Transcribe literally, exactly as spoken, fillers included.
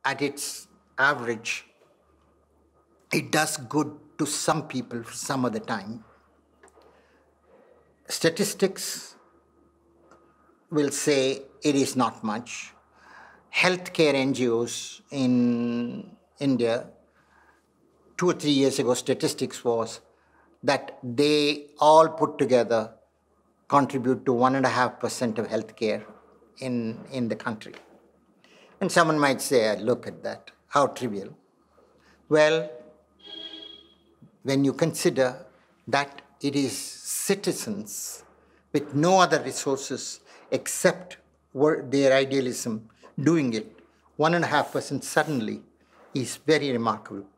at its average, it does good to some people for some of the time. Statistics will say it is not much. Healthcare N G Os in India, two or three years ago, statistics was that they all put together contribute to one and a half percent of healthcare in, in the country. And someone might say, look at that, how trivial. Well, when you consider that it is citizens with no other resources except their idealism doing it, one and a half percent suddenly is very remarkable.